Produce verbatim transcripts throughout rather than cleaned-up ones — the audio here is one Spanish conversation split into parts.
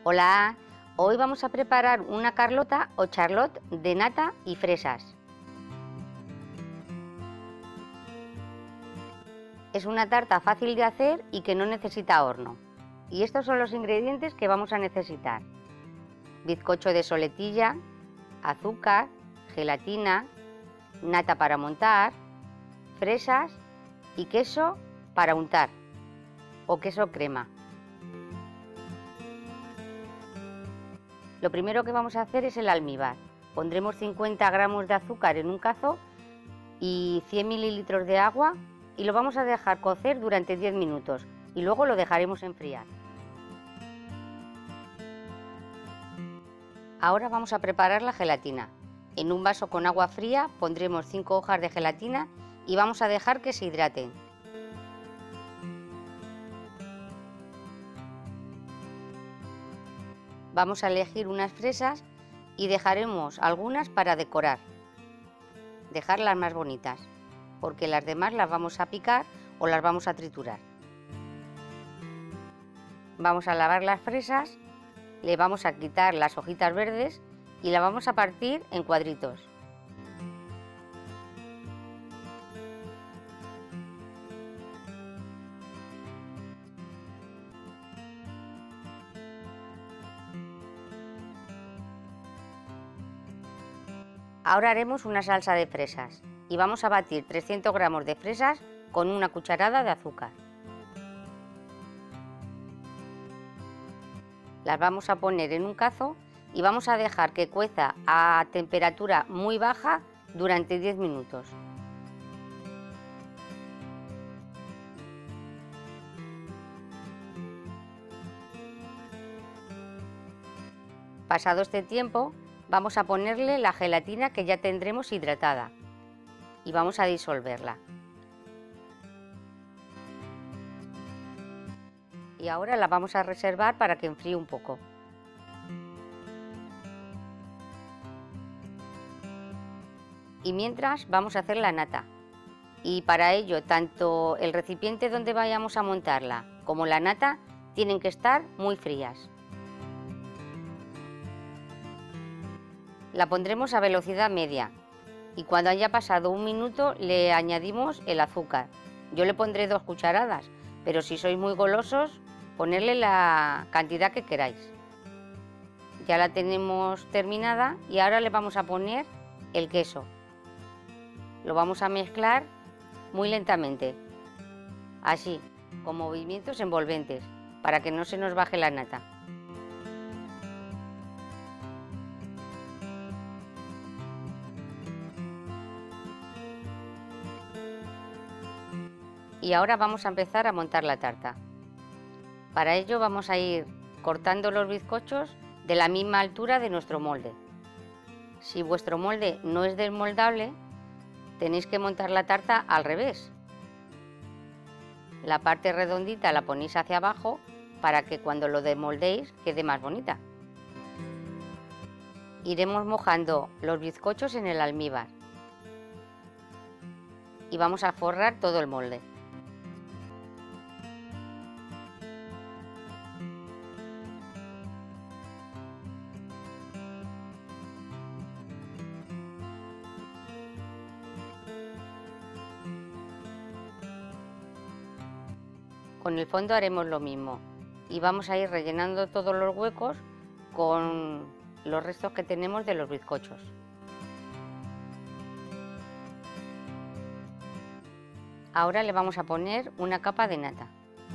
Hola, hoy vamos a preparar una carlota o charlotte de nata y fresas. Es una tarta fácil de hacer y que no necesita horno. Y estos son los ingredientes que vamos a necesitar: bizcocho de soletilla, azúcar, gelatina, nata para montar, fresas y queso para untar o queso crema. Lo primero que vamos a hacer es el almíbar. Pondremos cincuenta gramos de azúcar en un cazo y cien mililitros de agua y lo vamos a dejar cocer durante diez minutos y luego lo dejaremos enfriar. Ahora vamos a preparar la gelatina. En un vaso con agua fría pondremos cinco hojas de gelatina y vamos a dejar que se hidraten. Vamos a elegir unas fresas y dejaremos algunas para decorar, dejarlas más bonitas, porque las demás las vamos a picar o las vamos a triturar. Vamos a lavar las fresas, le vamos a quitar las hojitas verdes y la vamos a partir en cuadritos. Ahora haremos una salsa de fresas y vamos a batir trescientos gramos de fresas con una cucharada de azúcar. Las vamos a poner en un cazo y vamos a dejar que cueza a temperatura muy baja durante diez minutos. Pasado este tiempo, vamos a ponerle la gelatina que ya tendremos hidratada y vamos a disolverla. Y ahora la vamos a reservar para que enfríe un poco. Y mientras vamos a hacer la nata. Y para ello, tanto el recipiente donde vayamos a montarla como la nata tienen que estar muy frías. La pondremos a velocidad media y cuando haya pasado un minuto le añadimos el azúcar. Yo le pondré dos cucharadas, pero si sois muy golosos, ponerle la cantidad que queráis. Ya la tenemos terminada y ahora le vamos a poner el queso. Lo vamos a mezclar muy lentamente, así, con movimientos envolventes, para que no se nos baje la nata. Y ahora vamos a empezar a montar la tarta. Para ello vamos a ir cortando los bizcochos de la misma altura de nuestro molde. Si vuestro molde no es desmoldable, tenéis que montar la tarta al revés. La parte redondita la ponéis hacia abajo para que cuando lo desmoldéis quede más bonita. Iremos mojando los bizcochos en el almíbar y vamos a forrar todo el molde. Con el fondo haremos lo mismo y vamos a ir rellenando todos los huecos con los restos que tenemos de los bizcochos. Ahora le vamos a poner una capa de nata.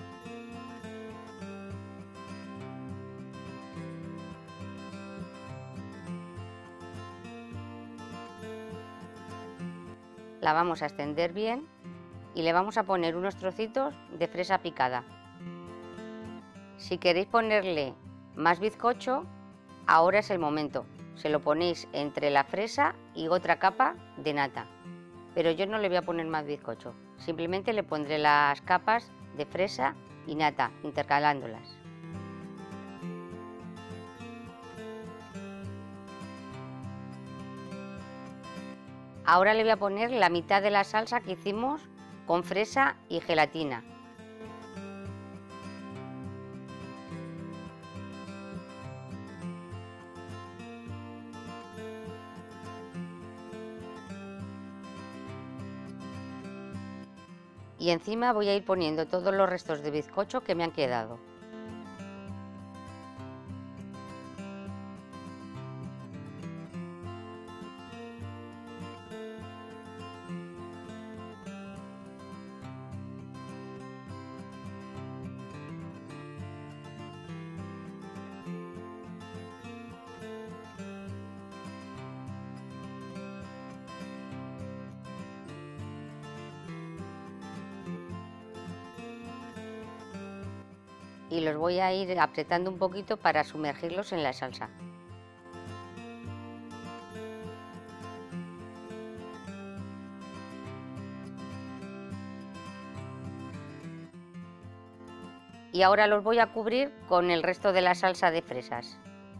La vamos a extender bien y le vamos a poner unos trocitos de fresa picada. Si queréis ponerle más bizcocho, ahora es el momento. Se lo ponéis entre la fresa y otra capa de nata. Pero yo no le voy a poner más bizcocho, simplemente le pondré las capas de fresa y nata, intercalándolas. Ahora le voy a poner la mitad de la salsa que hicimos con fresa y gelatina. y encima voy a ir poniendo todos los restos de bizcocho que me han quedado. Y los voy a ir apretando un poquito para sumergirlos en la salsa. Y ahora los voy a cubrir con el resto de la salsa de fresas.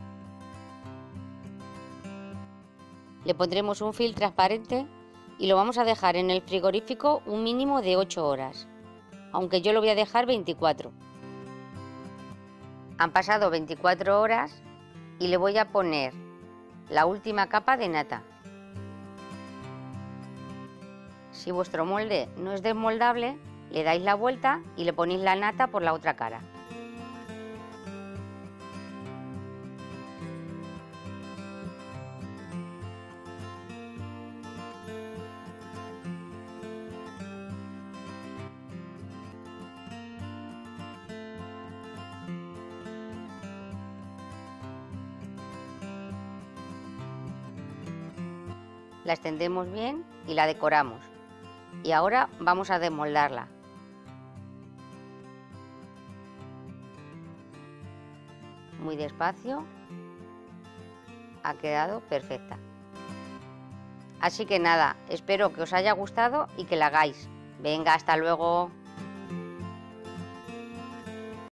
Le pondremos un film transparente y lo vamos a dejar en el frigorífico un mínimo de ocho horas, aunque yo lo voy a dejar veinticuatro. Han pasado veinticuatro horas y le voy a poner la última capa de nata. Si vuestro molde no es desmoldable, le dais la vuelta y le ponéis la nata por la otra cara. La extendemos bien y la decoramos. Y ahora vamos a desmoldarla. Muy despacio. Ha quedado perfecta. Así que nada, espero que os haya gustado y que la hagáis. Venga, hasta luego.